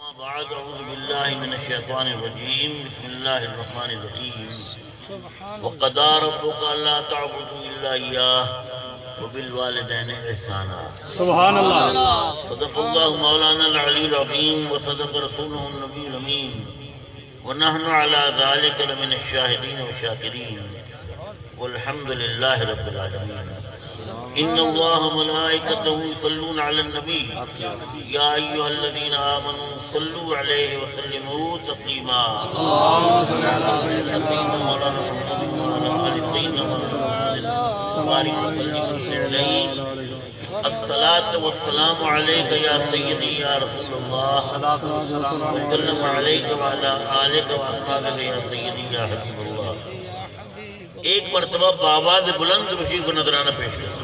أما بعد أعوذ بالله من الشيطان الرجيم بسم الله الرحمن الرحيم وقضى ربك ألا تعبدوا إلا إياه وبالوالدين إحسانا سبحان الله. صدق الله مولانا العلي العظيم وصدق رسوله النبي الأمين ونحن على ذلك لمن الشاهدين والشاكرين والحمد لله رب العالمين. إن الله ملائكته يصلون على النبي يا أيها الذين آمنوا صلوا عليه وسلموا تسليما. اللهم صل على سيدنا مولانا محمد وعلى آل سيدنا محمد وبارك وسلم عليه. الصلاة والسلام عليك يا سيدي يا رسول الله وسلم عليك وعلى آلك وأصحابك يا سيدي يا حبيب الله. ایک مرتبہ بآواز بلند رشی کو نذرانہ پیش کریں.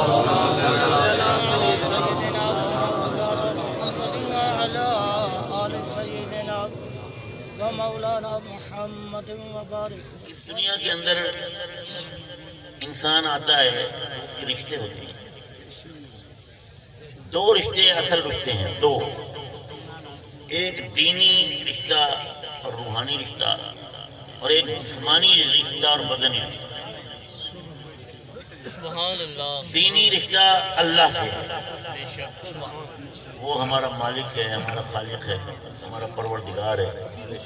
اس دنیا کے اندر انسان آتا ہے، اس کے رشتے ہوتے ہیں. دو رشتے اصل رشتے ہیں، دو. ایک دینی رشتہ اور روحانی رشتہ، اور ایک جسمانی رشتہ اور بدنی رشتہ. دینی رشتہ اللہ سے، وہ ہمارا مالک ہے، ہمارا خالق ہے، ہمارا پروردگار ہے.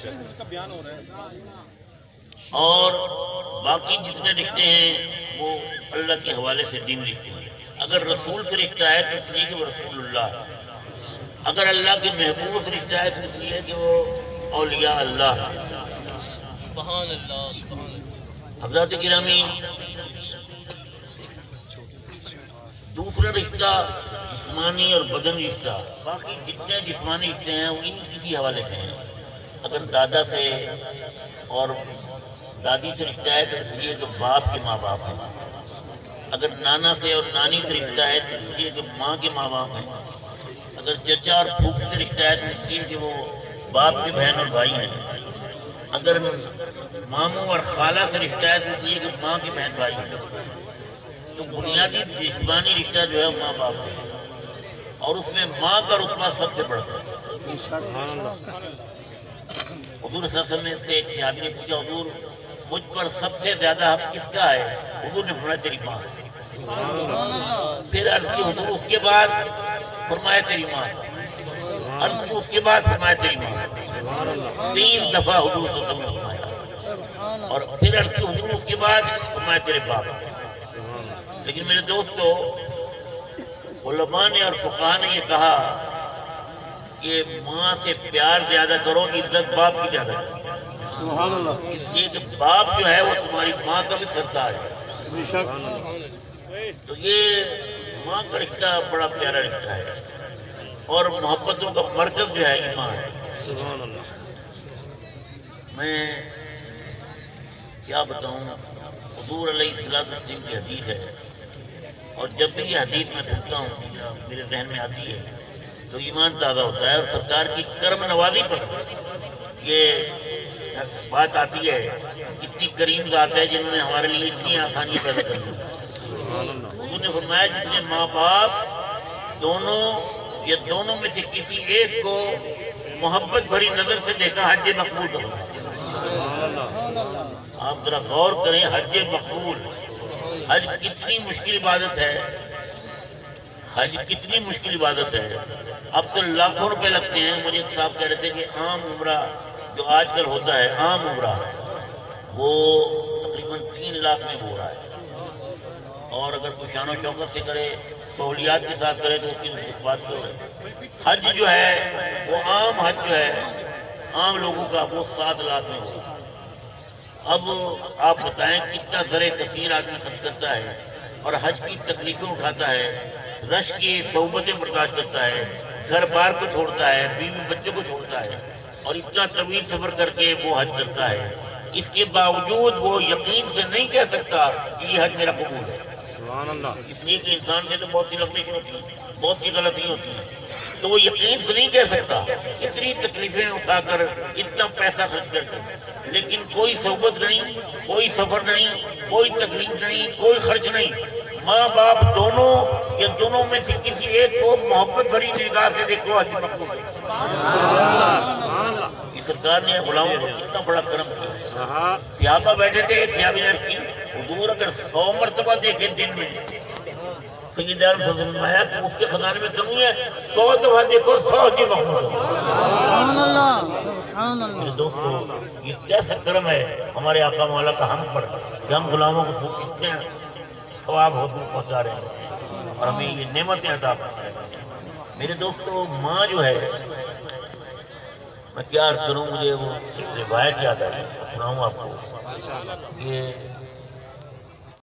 اور باقی جتنے رشتے ہیں وہ اللہ کے حوالے سے دینی رشتے ہیں. اگر رسول سے رشتہ ہے تو اس لیے کہ وہ رسول اللہ ہے. اگر اللہ کے محبوب سے رشتہ ہے تو اس لیے کہ وہ اولیاء اللہ ہے. حضرات گرامی، دوسرا رشتہ جسمانی اور بدنی رشتہ. باقی جتنے جسمانی رشتے ہیں وہ کسی حوالے سے ہیں. اگر دادا سے اور دادی سے رشتہ ہے تو اس لیے کہ باپ کے ماں باپ ہیں. اگر نانا سے اور نانی سے رشتہ ہے تو اس لیے کہ ماں کے ماں باپ ہیں. اگر چچا اور پھوپھی سے رشتہ ہے تو اس لیے کہ وہ باپ کے بہن اور بھائی ہیں. اگر ماموں اور خالہ سے رشتہ ہے تو اس لیے کہ ماں کے بہن بھائی ہیں. تو بنیادی جسمانی رشتہ جو ہے ماں باپ سے ہے، اور اس میں ماں کا رتبہ سب سے بڑھتا ہے. حضور صلی اللہ علیہ وسلم سے ایک صحابی نے پوچھا، حضور مجھ پر سب سے زیادہ حق کس کا ہے؟ حضور نے فرمایا تیری ماں. پھر عرض کی حضور اس کے بعد؟ فرمایا تیری ماں. عرض کی اس کے بعد؟ فرمایا تیری ماں. 3 دفعہ حضور صلی اللہ علیہ وسلم نے فرمایا. اور پھر عرض کی حضور اس کے بعد؟ فرمایا تیرے باپ. لیکن میرے دوستو، علماء نے اور فقہاء نے یہ کہا کہ ماں سے پیار زیادہ کرو، عزت باپ کی زیادہ کرو. اس لیے کہ باپ جو ہے وہ تمہاری ماں کا بھی سردار ہے. تو یہ ماں کا رشتہ بڑا پیارا رشتہ ہے، اور محبتوں کا مرکز جو ہے یہ ماں ہے. میں کیا بتاؤں، حضور علیہ السلام کی حدیث ہے، اور جب بھی یہ حدیث میں سنتا ہوں یا میرے ذہن میں آتی ہے تو ایمان تازہ ہوتا ہے. اور سرکار کی کرم نوازی پر یہ بات آتی ہے، کتنی کریم ذات ہے جنہوں نے ہمارے لیے اتنی آسانی پیدا کر دی. حضور نے فرمایا جس نے ماں باپ دونوں یا دونوں میں سے کسی ایک کو محبت بھری نظر سے دیکھا، حج مقبول کرو. آپ ذرا غور کریں، حج مقبول. حج کتنی مشکل عبادت ہے، حج کتنی مشکل عبادت ہے. اب تو لاکھوں روپے لگتے ہیں. مجھے ایک صاحب کہہ رہے تھے کہ عام عمرہ جو آج کل ہوتا ہے، عام عمرہ وہ تقریباً 3 لاکھ میں ہو رہا ہے. اور اگر کوئی شان و شوکت سے کرے، سہولیات کے ساتھ کرے تو اس کی بات کیوں ہے. حج جو ہے وہ عام حج جو ہے عام لوگوں کا وہ 7 لاکھ میں ہوتا ہے. اب آپ بتائیں کتنا زرع کثیر آدمی خرچ کرتا ہے اور حج کی تکلیفیں اٹھاتا ہے، رش کی صحبتیں برداشت کرتا ہے، گھر بار کو چھوڑتا ہے، بیوی بچوں کو چھوڑتا ہے، اور اتنا طویل سفر کر کے وہ حج کرتا ہے. اس کے باوجود وہ یقین سے نہیں کہہ سکتا کہ یہ حج میرا قبول ہے. اس لیے کہ انسان سے تو بہت سی لغزشیں ہوتی ہیں، بہت سی غلطیاں ہوتی ہیں، تو وہ یقین سے نہیں کہہ سکتا. اتنی تکلیفیں اٹھا کر، اتنا پیسہ خرچ کر کے، لیکن کوئی صحبت نہیں، کوئی سفر نہیں، کوئی تکلیف نہیں، کوئی خرچ نہیں. ماں باپ دونوں یا دونوں دونوں میں سے کسی ایک کو محبت بھری نگاہ سے دیکھو حج مقبول ہے۔ یہ سرکار نے غلاموں کو کتنا بڑا کرم کیا۔ صحابہ بیٹھے تھے، ایک صحابی نے کی حضور اگر 100 مرتبہ دیکھیں دن میں، سید عالم صلی اللہ علیہ وسلم نے کہ اس کے خزانے میں کمی ہے، 100 دفعہ دیکھو 100 حج مقبول ہے۔ میرے دوستو، یہ کیسا کرم ہے ہمارے آقا مولا کا ہم پر کہ ہم غلاموں کو اتنے ثواب حضور پہنچا رہے ہیں اور ہمیں یہ نعمتیں عطا کرتے ہیں۔ میرے دوستو، ماں جو ہے، میں کیا عرض کروں، مجھے وہ روایت یاد ہے، سناؤں آپ کو۔ یہ